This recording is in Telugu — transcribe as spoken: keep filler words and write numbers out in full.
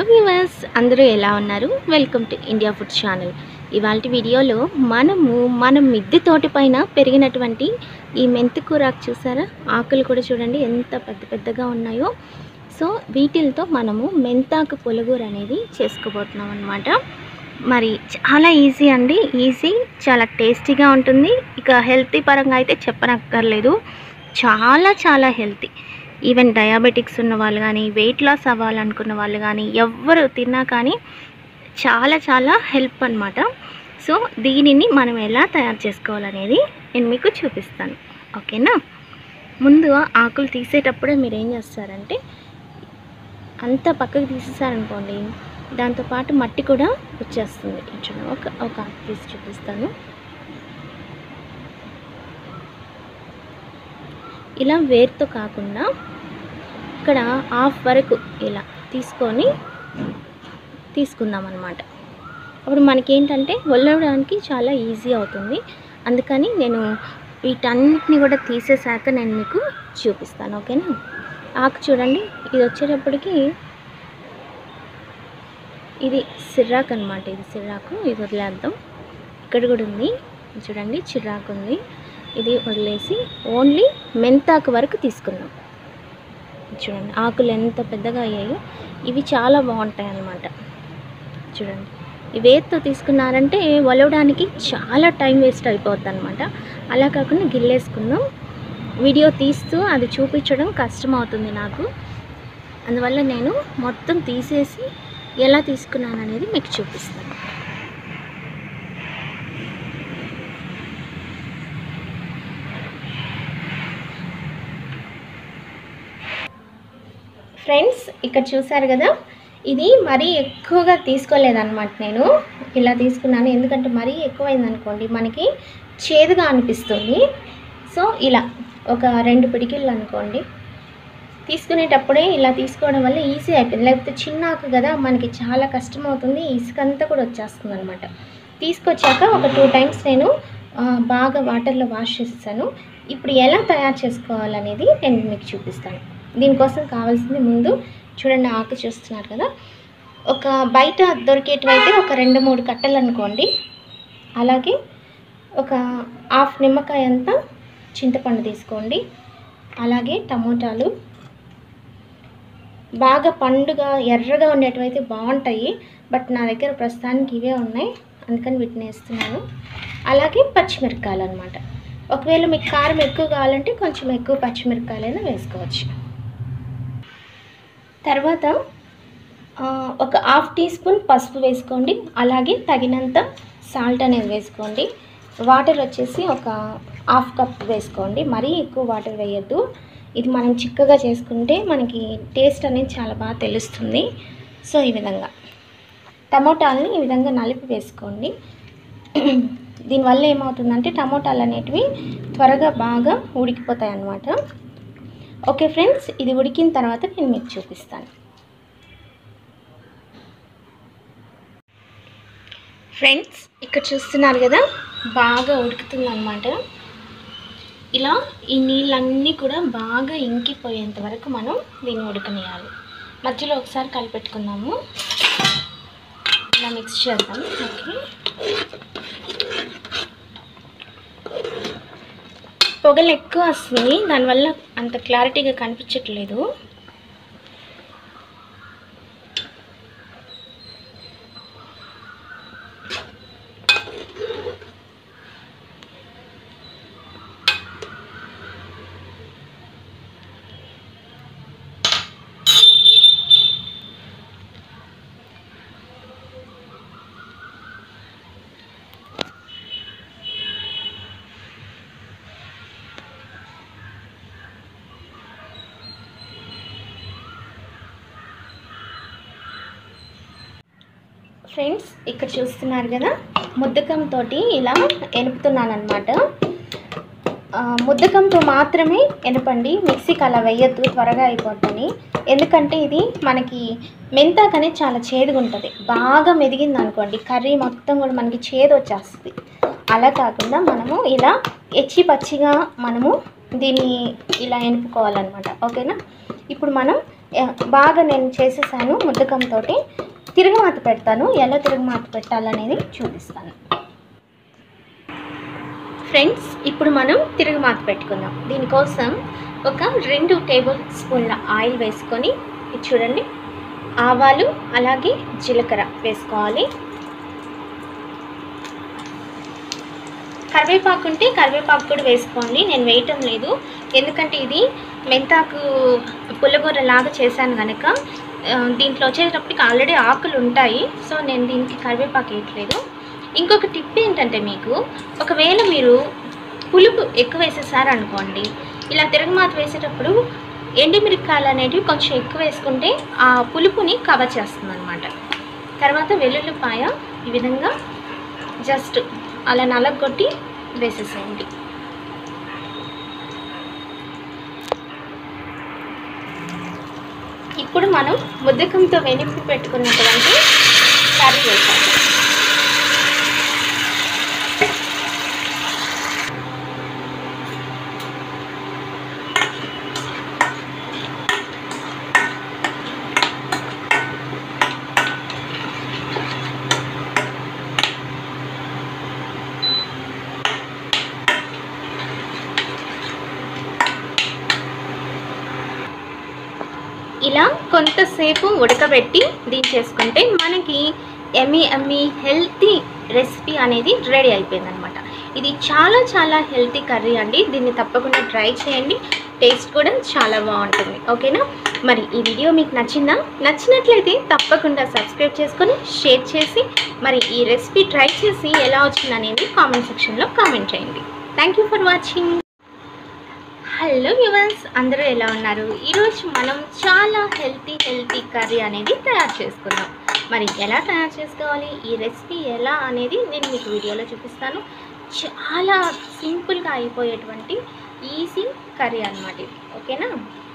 హలో వ్యూవర్స్, అందరూ ఎలా ఉన్నారు? Welcome to India food channel. ఇవాల్టి వీడియోలో మనము మన మిద్దె తోట పైన పెరిగినటువంటి ఈ మెంతికూరాకు చూసారా, ఆకులు కూడా చూడండి ఎంత పెద్ద పెద్దగా ఉన్నాయో. సో వీటితో మనము మెంతాకు పులుగూర అనేది చేసుకోబోతున్నాం అన్నమాట. మరి చాలా ఈజీ అండి, ఈజీ, చాలా టేస్టీగా ఉంటుంది. ఇక హెల్తీ పరంగా అయితే చెప్పనక్కర్లేదు, చాలా చాలా హెల్తీ. ఈవెన్ డయాబెటిక్స్ ఉన్న వాళ్ళు కానీ, వెయిట్ లాస్ అవ్వాలనుకున్న వాళ్ళు కానీ, ఎవ్వరు తిన్నా కానీ చాలా చాలా హెల్ప్ అన్నమాట. సో దీనిని మనం ఎలా తయారు చేసుకోవాలనేది నేను మీకు చూపిస్తాను, ఓకేనా? ముందు ఆకులు తీసేటప్పుడే మీరు ఏం చేస్తారంటే అంతా పక్కకు తీసేసారనుకోండి, దాంతోపాటు మట్టి కూడా వచ్చేస్తుంది. చూడండి, ఒక ఒక ఆకు తీసి చూపిస్తాను. ఇలా వేరుతో కాకుండా ఇక్కడ హాఫ్ వరకు ఇలా తీసుకొని తీసుకుందాం అన్నమాట. అప్పుడు మనకేంటంటే వల్లడానికి చాలా ఈజీ అవుతుంది. అందుకని నేను వీటన్నిటిని కూడా తీసేసాక నేను మీకు చూపిస్తాను, ఓకేనా? ఆకు చూడండి, ఇది వచ్చేటప్పటికి ఇది సిర్రాకు అనమాట. ఇది సిర్రాకు, ఇది వదిలేద్దాం. ఇక్కడ కూడా ఉంది చూడండి, చిర్రాకు ఉంది. ఇది వదిలేసి ఓన్లీ మెంతాకు వరకు తీసుకుందాం. చూడండి ఆకులు ఎంత పెద్దగా అయ్యాయో, ఇవి చాలా బాగుంటాయి అన్నమాట. చూడండి, ఈ వేరుతో తీసుకున్నారంటే వలవడానికి చాలా టైం వేస్ట్ అయిపోద్ది అనమాట. అలా కాకుండా గిల్లేసుకుందాం. వీడియో తీస్తూ అది చూపించడం కష్టం అవుతుంది నాకు, అందువల్ల నేను మొత్తం తీసేసి ఎలా తీసుకున్నాను అనేది మీకు చూపిస్తాను. ఫ్రెండ్స్, ఇక్కడ చూసారు కదా, ఇది మరీ ఎక్కువగా తీసుకోలేదన్నమాట. నేను ఇలా తీసుకున్నాను, ఎందుకంటే మరీ ఎక్కువైందనుకోండి మనకి చేదుగా అనిపిస్తుంది. సో ఇలా ఒక రెండు పిడికిళ్ళు అనుకోండి, తీసుకునేటప్పుడే ఇలా తీసుకోవడం వల్ల ఈజీ అయిపోయింది. లేకపోతే చిన్నాకు కదా, మనకి చాలా కష్టం అవుతుంది, ఇసుకంతా కూడా వచ్చేస్తుంది అనమాట. తీసుకొచ్చాక ఒక టూ టైమ్స్ నేను బాగా వాటర్లో వాష్ చేసేసాను. ఇప్పుడు ఎలా తయారు చేసుకోవాలనేది నేను మీకు చూపిస్తాను. దీనికోసం కావాల్సింది ముందు చూడండి, ఆకు చూస్తున్నారు కదా, ఒక బయట దొరికేటివైతే ఒక రెండు మూడు కట్టలు అనుకోండి. అలాగే ఒక హాఫ్ నిమ్మకాయ అంతా చింతపండు తీసుకోండి. అలాగే టమోటాలు బాగా పండుగ ఎర్రగా ఉండేటివైతే బాగుంటాయి, బట్ నా దగ్గర ప్రస్తుతానికి ఇవే ఉన్నాయి, అందుకని వీటిని వేస్తున్నాను. అలాగే పచ్చిమిరపకాయలు అనమాట. ఒకవేళ మీకు కారం ఎక్కువ కావాలంటే కొంచెం ఎక్కువ పచ్చిమిరపకాయలైనా వేసుకోవచ్చు. తర్వాత ఒక హాఫ్ టీ స్పూన్ పసుపు వేసుకోండి. అలాగే తగినంత సాల్ట్ అనేది వేసుకోండి. వాటర్ వచ్చేసి ఒక హాఫ్ కప్ వేసుకోండి, మరీ ఎక్కువ వాటర్ వేయద్దు. ఇది మనం చిక్కగా చేసుకుంటే మనకి టేస్ట్ అనేది చాలా బాగా తెలుస్తుంది. సో ఈ విధంగా టమోటాలని ఈ విధంగా నలిపి వేసుకోండి. దీనివల్ల ఏమవుతుందంటే టమోటాలు అనేటివి త్వరగా బాగా ఉడికిపోతాయి అన్నమాట. ఓకే ఫ్రెండ్స్, ఇది ఉడికిన తర్వాత నేను మీకు చూపిస్తాను. ఫ్రెండ్స్, ఇక్కడ చూస్తున్నారు కదా, బాగా ఉడుకుతుంది అన్నమాట. ఇలా ఈ నీళ్ళన్నీ కూడా బాగా ఇంకిపోయేంత వరకు మనం దీన్ని ఉడకనియాలి. మధ్యలో ఒకసారి కలిపెట్టుకుందాము, ఇలా మిక్స్ చేద్దాం. ఓకే, పొగలు ఎక్కువ వస్తుంది, దానివల్ల అంత క్లారిటీగా కనిపించట్లేదు. ఫ్రెండ్స్, ఇక్కడ చూస్తున్నారు కదా, ముద్దకంతో ఇలా ఎనుపుతున్నాను అనమాట. ముద్దకంతో మాత్రమే ఎనపండి, మిక్సీకి అలా వేయద్దు, త్వరగా అయిపోద్దని. ఎందుకంటే ఇది మనకి మెంతాకు అనేది చాలా చేదుగా ఉంటుంది. బాగా మెదిగింది అనుకోండి, కర్రీ మొత్తం కూడా మనకి చేదు వచ్చేస్తుంది. అలా కాకుండా మనము ఇలా ఎచ్చి పచ్చిగా మనము దీన్ని ఇలా ఎనుపుకోవాలన్నమాట, ఓకేనా? ఇప్పుడు మనం బాగా నేను చేసేసాను ముద్దకంతో. తిరుగుమాత పెడతాను, ఎలా తిరుగుమాత పెట్టాలనేది చూపిస్తాను ఫ్రెండ్స్. ఇప్పుడు మనం తిరుగుమాత పెట్టుకుందాం. దీనికోసం ఒక రెండు టేబుల్ స్పూన్ల ఆయిల్ వేసుకొని, ఇది చూడండి, ఆవాలు అలాగే జీలకర్ర వేసుకోవాలి. కరివేపాకు ఉంటే కరివేపాకు కూడా వేసుకోండి, నేను వేయటం లేదు ఎందుకంటే ఇది మెంతాకు పుల్లగూర లాగా చేశాను కనుక దీంట్లో వచ్చేటప్పటికి ఆల్రెడీ ఆకులు ఉంటాయి, సో నేను దీనికి కరివేపాకు వేయట్లేదు. ఇంకొక టిప్ ఏంటంటే, మీకు ఒకవేళ మీరు పులుపు ఎక్కువ వేసేసారనుకోండి, ఇలా తిరగమాత వేసేటప్పుడు ఎండుమిరపకాయలు అనేటివి కొంచెం ఎక్కువ వేసుకుంటే ఆ పులుపుని కవర్ చేస్తుంది అనమాట. తర్వాత వెల్లుల్లిపాయ ఈ విధంగా జస్ట్ అలా నలగొట్టి వేసేసేయండి. ఇప్పుడు మనం ముద్దకంతో వెనిపి పెట్టుకున్నటువంటి కర్రీ వేసాము. ఇలా కొంతసేపు ఉడకబెట్టి దించేసుకుంటే మనకి ఎమ్మీ ఎమ్మీ హెల్తీ రెసిపీ అనేది రెడీ అయిపోయిందనమాట. ఇది చాలా చాలా హెల్తీ కర్రీ అండి, దీన్ని తప్పకుండా ట్రై చేయండి, టేస్ట్ కూడా చాలా బాగుంటుంది. ఓకేనా? మరి ఈ వీడియో మీకు నచ్చిందా? నచ్చినట్లయితే తప్పకుండా సబ్స్క్రైబ్ చేసుకొని షేర్ చేసి మరి ఈ రెసిపీ ట్రై చేసి ఎలా వచ్చింది అనేది కామెంట్ సెక్షన్లో కామెంట్ చేయండి. Thank you for watching. Hello viewers, అందరూ ఎలా ఉన్నారు? ఈరోజు మనం చాలా హెల్తీ హెల్తీ కర్రీ అనేది తయారు చేసుకుందాం. మరి ఎలా తయారు చేసుకోవాలి, ఈ రెసిపీ ఎలా అనేది నేను మీకు వీడియోలో చూపిస్తాను. చాలా సింపుల్గా అయిపోయేటువంటి ఈజీ కర్రీ అన్నమాట ఇది. ఓకేనా?